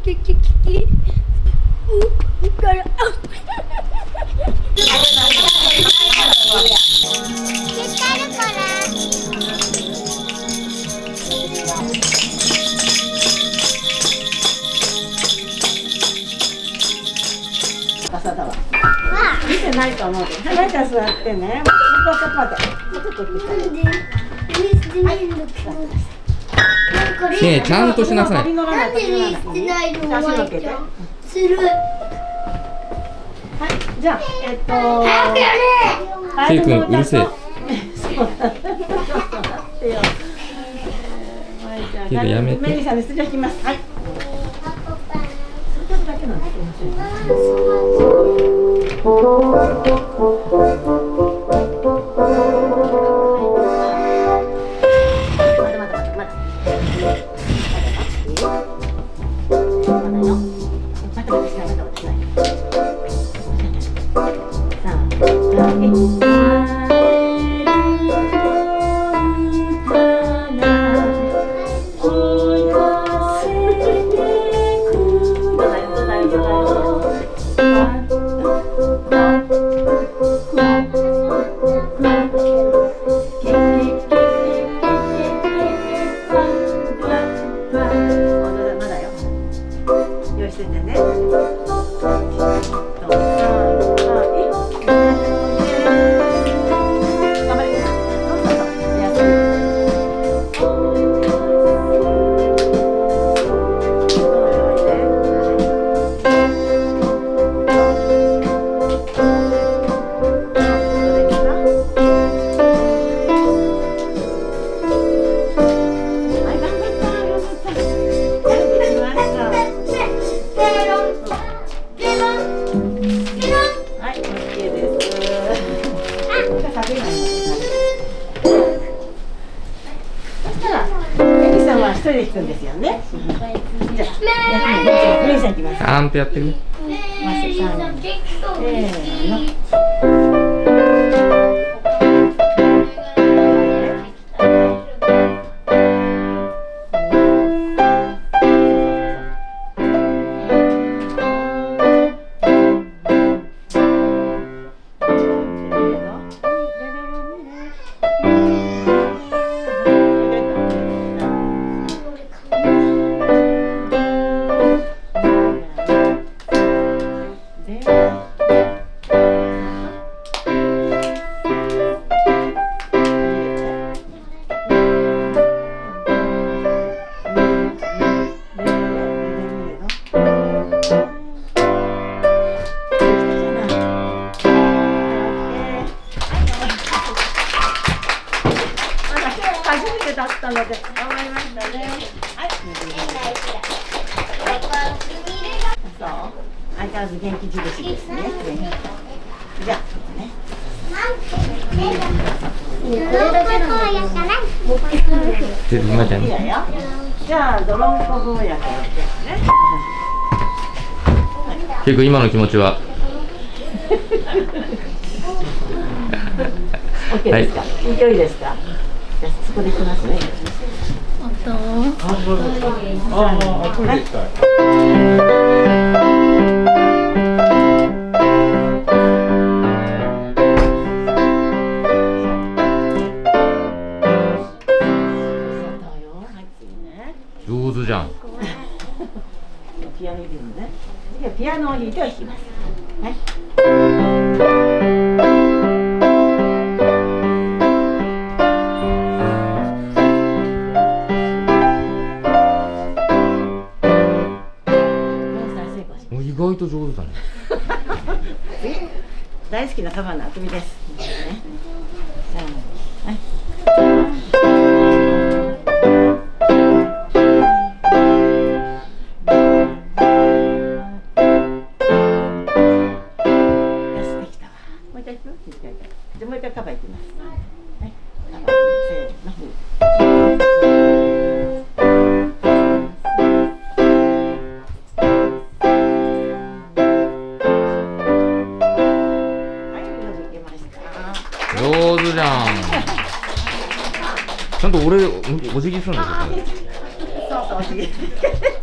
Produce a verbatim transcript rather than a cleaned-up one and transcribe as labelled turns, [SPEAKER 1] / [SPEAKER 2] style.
[SPEAKER 1] キキキキ。う、から。
[SPEAKER 2] 朝だわ。見てないと思うけど。はい、じゃあ座ってね。ちょっと待って。ちょっと待って。
[SPEAKER 3] ねえ、ちゃんとしなさい。
[SPEAKER 1] なんでしてないの？する。はい、
[SPEAKER 2] じゃあ、えっと。
[SPEAKER 1] 早くやれ。
[SPEAKER 3] ケイ君、うるせえ。ケイ君やめて。
[SPEAKER 2] メリーさんで失礼します。はい。だけなんです。一人で弾くんですよね。じゃあ、メリーさんいきます。
[SPEAKER 3] アンプやってる。
[SPEAKER 2] 初めてだったので頑張りましたね。はい。そう。相変わらず元気印ですね。じゃあね。
[SPEAKER 1] これだけなの。
[SPEAKER 3] で、今ちゃん。
[SPEAKER 2] じゃあドロンコ坊やからね。
[SPEAKER 3] 結構今の気持ちは。
[SPEAKER 2] オッケーですか。いい距離ですか。じゃあそこで行きますね。
[SPEAKER 1] あと。
[SPEAKER 3] 上手じゃん。
[SPEAKER 2] ピアノ弾くのね。次はピアノを弾いて弾きます。はい。
[SPEAKER 3] 意外と上手だね。
[SPEAKER 2] 大好きなカバンのあくびです。ね、はい。よし、できたわ。もう一回いく？じゃあもう一回カバーいきます。はい。カバーせーの。
[SPEAKER 3] 上手じゃん。ちゃんと俺お辞儀するんだよ。
[SPEAKER 2] そうそう、お辞儀。